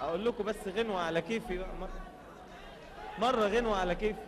اقول لكم بس غنوة على كيفي بقى مرة غنوة على كيفي.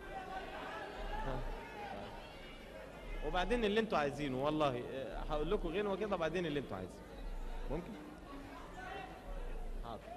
وبعدين اللي انتوا عايزينه والله هقول لكم غنوة كده وبعدين اللي انتوا عايزينه. ممكن؟ حاضر.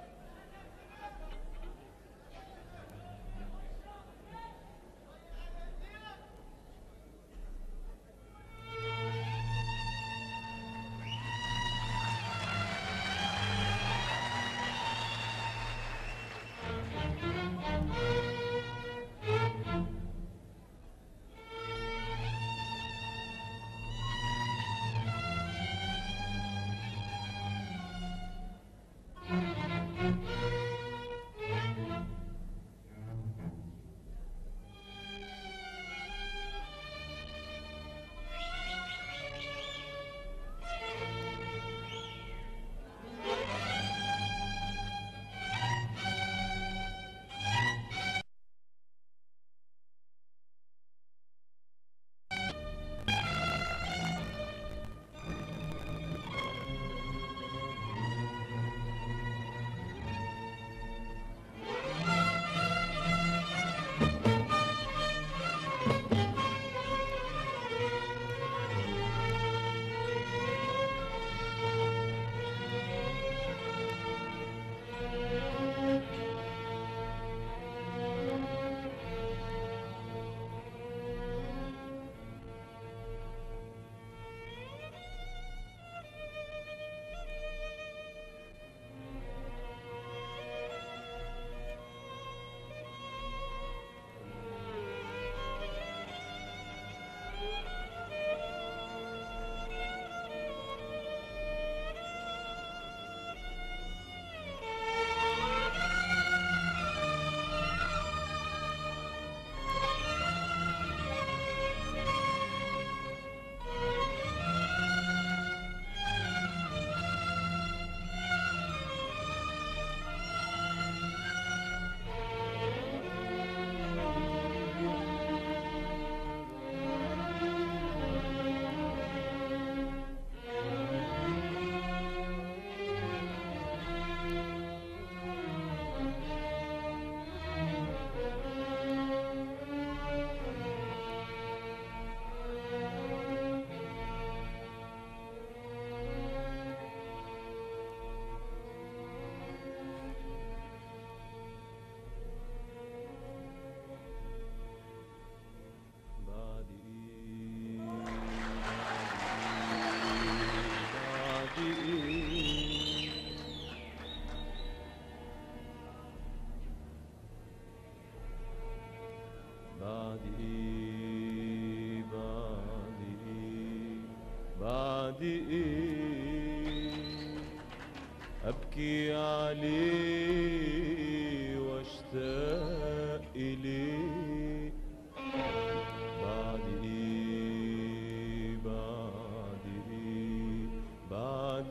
بعد ايه ابكي عليه واشتاق اليه. بعد ايه بعد ايه بعد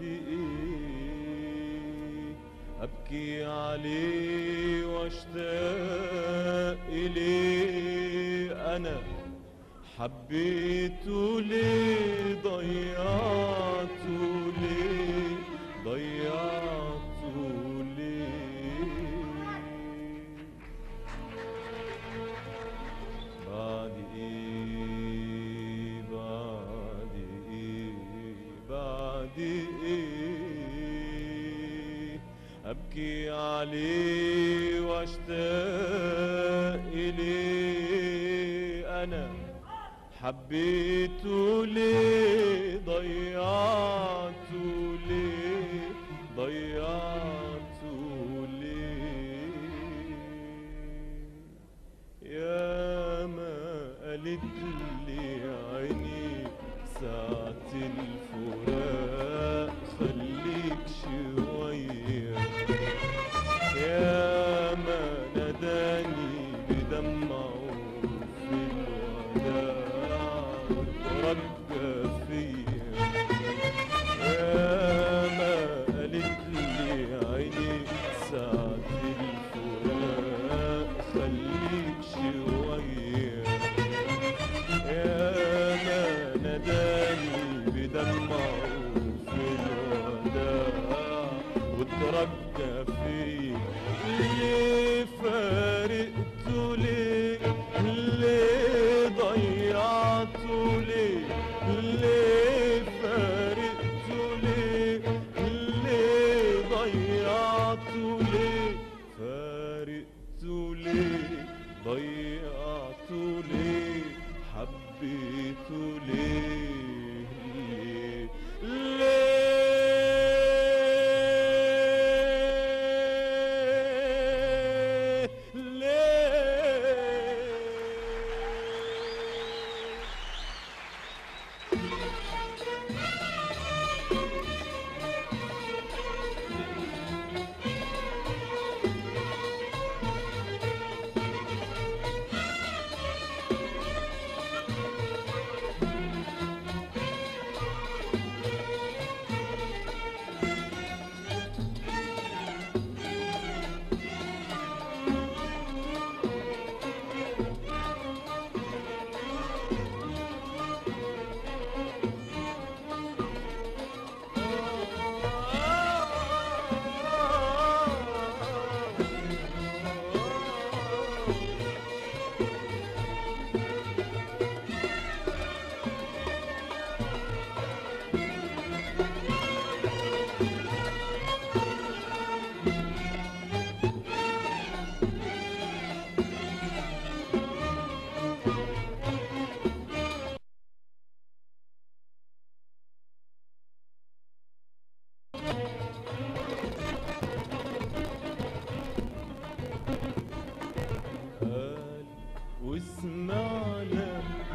ايه ابكي عليه واشتاق اليه. انا حبيته ليه ضيعته ليه ضيعته ليه. بعد ايه بعد ايه بعد ايه ابكي عليه واشتاق اليه. انا حبيته ليه ضيعته ليه ضيعته ليه. يا ما قالت لي عيني ساعة الفراق خليك شوية. يا ما ناداني بدمعه في الوداع رجى فيا. يا ما قالت لي عيني ساعة الفراق خليك شوية. يا ما ناداني بدمعه حبيته ليه ليه ليه ليه. واسمعنا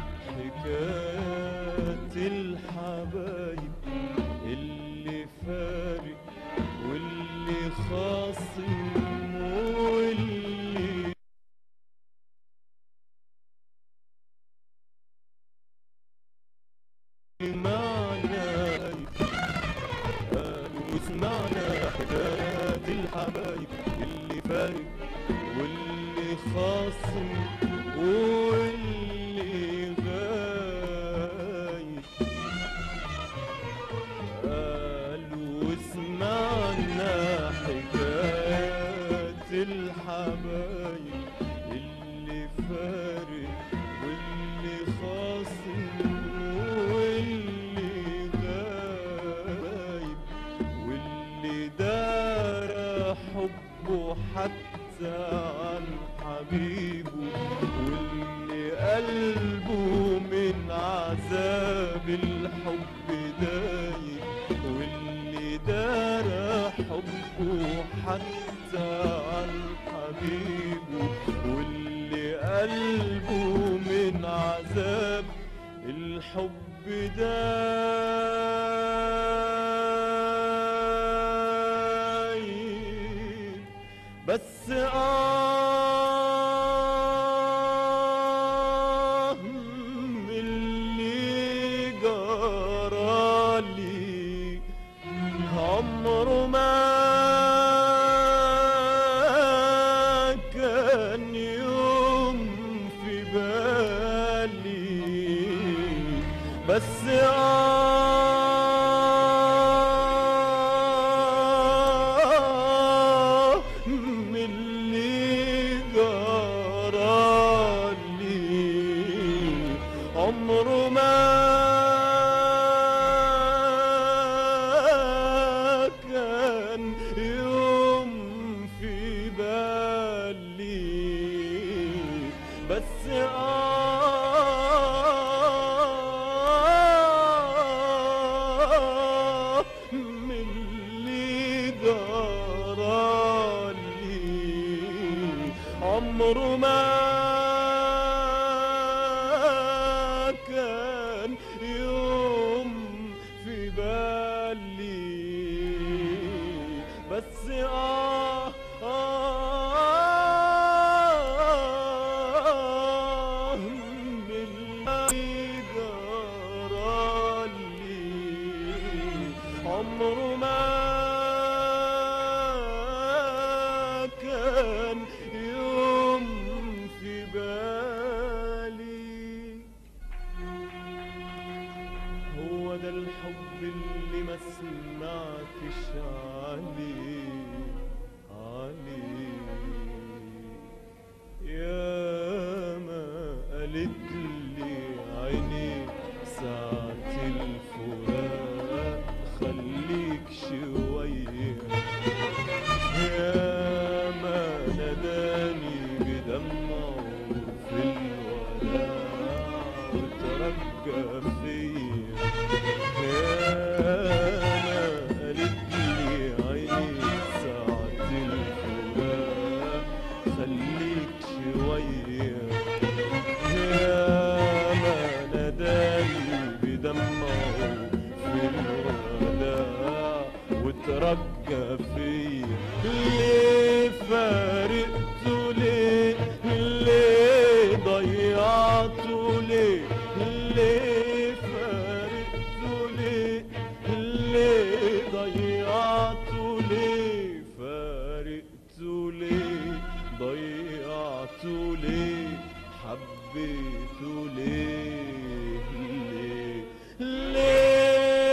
حكايات الحبايب اللي فارق واللي خاصم واللي معنا. واسمعنا حكايات الحبايب اللي فارق واللي خاصم واللي غايب. قالوا اسمعنا حكايات الحبايب اللي فارق واللي خاصم واللي غايب واللي دار حبه حتى عن حبيبه واللي قلبه من عذاب الحب دايب واللي دار حبه حتى عن حبيبه واللي قلبه من عذاب الحب دايب. بس من اللي جرالي عمره ما كان يوم في بالي. بس من اللي جرالي عمره ما كان يوم في بالي. بس من اللي جرالي عمره ما كان يوم في بالي. بس من اللي جرالي عمره ما كان يوم في بالي. هو ده الحب اللي ما سمعتش عليه ياما قالت لي عيني ساعة الفراق خليك شوية. ياما ناداني بدمعه في الوداع فيا. ياما قالت لي عيني ساعة الفراق خليك شوية. ياما ناداني بدمعه في الوداع وترجى فيا. ليه فارقته ليه؟ ليه ضيعته ليه؟ ليه فارقته ليه؟ ليه ضيعته ليه؟ فارقته ليه؟ ضيعته ليه؟ حبيته ليه؟ ليه؟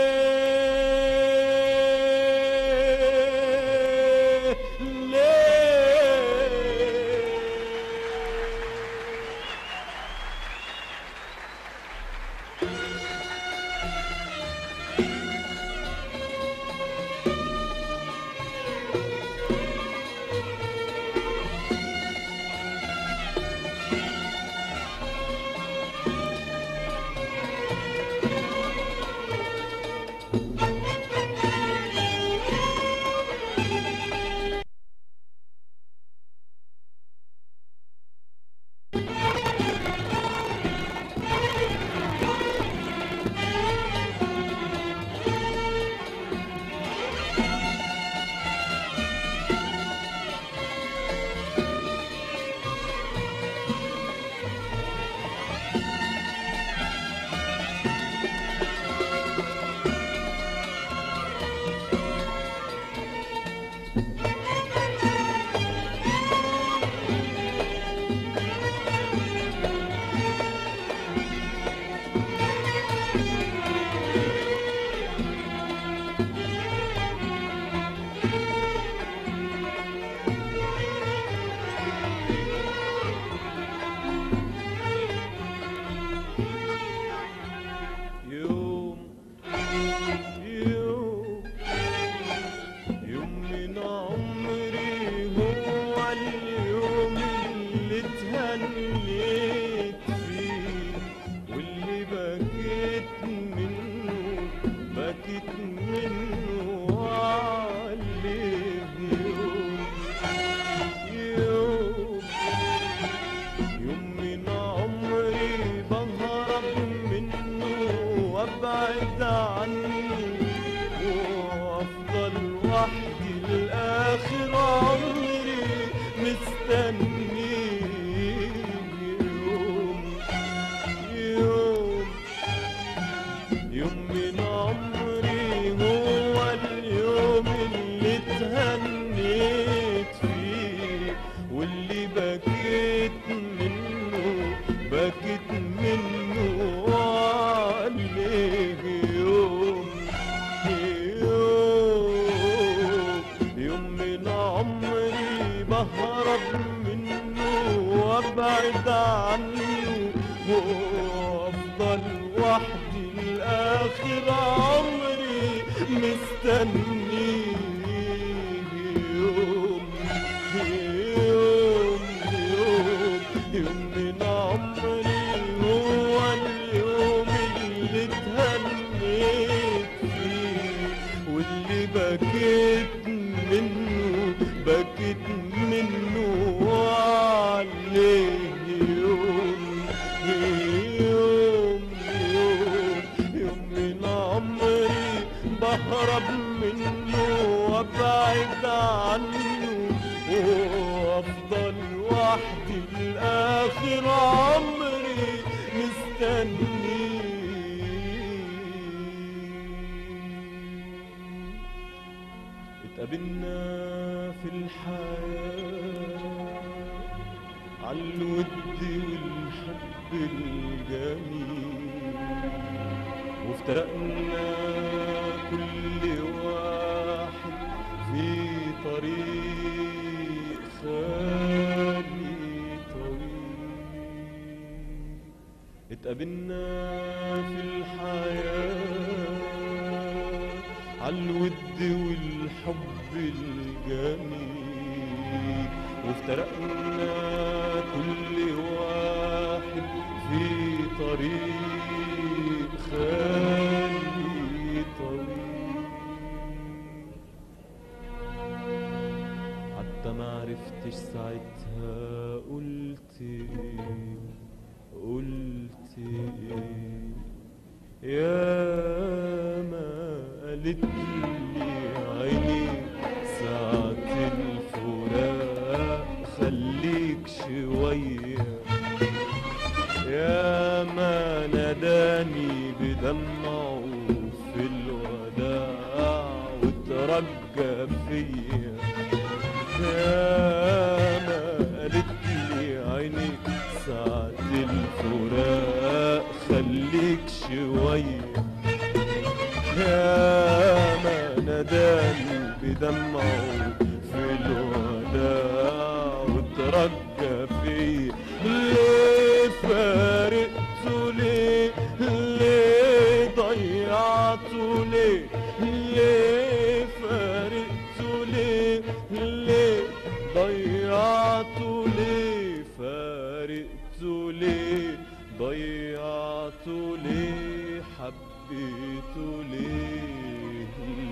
اتقابلنا في الحياة عالود والحب الجميل، وافترقنا كل واحد في طريق خالي طويل. حتى ما عرفتش ساعتها قلت ايه، قلت ايه. يا ما قالت لي عيني ساعة الفراق خليك شوية. يا ما ناداني بدمعه في الوداع وترجى فيا. يا ما قالت لي عيني ساعة الفراق خليك شوية. يا ما ناداني بدمعه في الوداع وترجى فيا. ليه فارقته ليه، ليه ضيعته ليه، ليه فارقته ليه، ليه ضيعته ليه، فارقته ليه، ضيعته ليه، حبيته ليه.